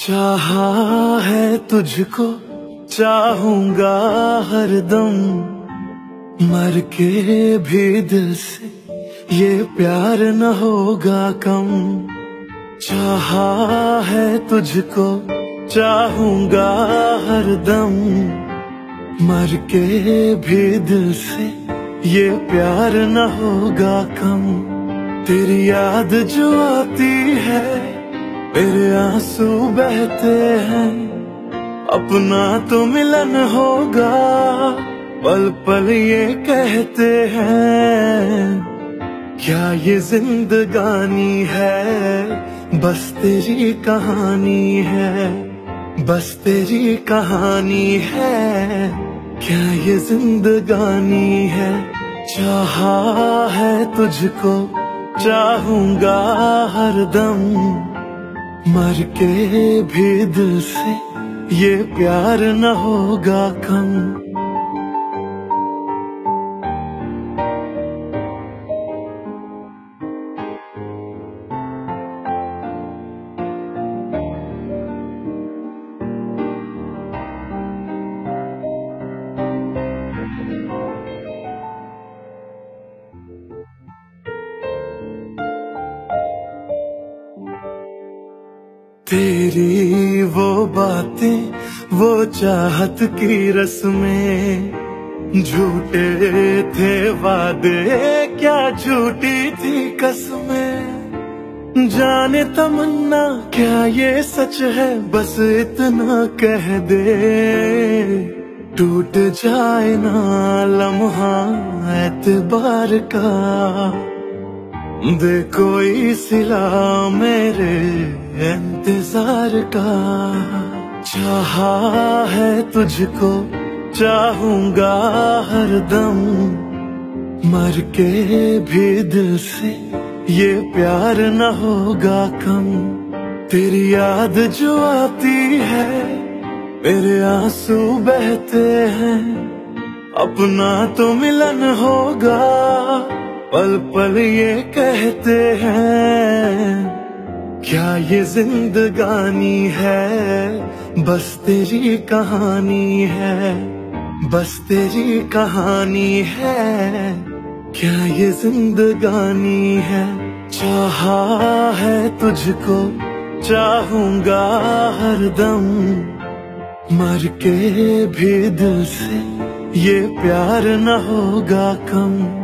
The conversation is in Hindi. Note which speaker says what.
Speaker 1: चाहा है तुझको, चाहूंगा हरदम, मर के भी दिल से ये प्यार न होगा कम। चाहा है तुझको, चाहूंगा हरदम, मर के भी दिल से ये प्यार न होगा कम। तेरी याद जो आती है, मेरे आंसू बहते हैं, अपना तो मिलन होगा, पल पल ये कहते हैं। क्या ये जिंदगानी है, बस तेरी कहानी है, बस तेरी कहानी है। क्या ये जिंदगानी है, चाहा है तुझको, चाहूंगा हरदम, मर के भी दिल से ये प्यार न होगा कम। तेरी वो बातें, वो चाहत की रस्में, झूठे थे वादे, क्या झूठी थी कसमें। जाने तमन्ना क्या ये सच है, बस इतना कह दे, टूट जाए ना लम्हा एतबार का, दे कोई सिला मेरे इंतजार का। चाहा है तुझको, चाहूंगा हरदम, मर के भी दिल से ये प्यार न होगा कम। तेरी याद जो आती है, मेरे आंसू बहते हैं, अपना तो मिलन होगा, पल पल ये कहते हैं। क्या ये जिंदगानी है, बस तेरी कहानी है, बस तेरी कहानी है। क्या ये जिंदगानी है, चाहा है तुझको, चाहूंगा हरदम, मर के भी दिल से ये प्यार न होगा कम।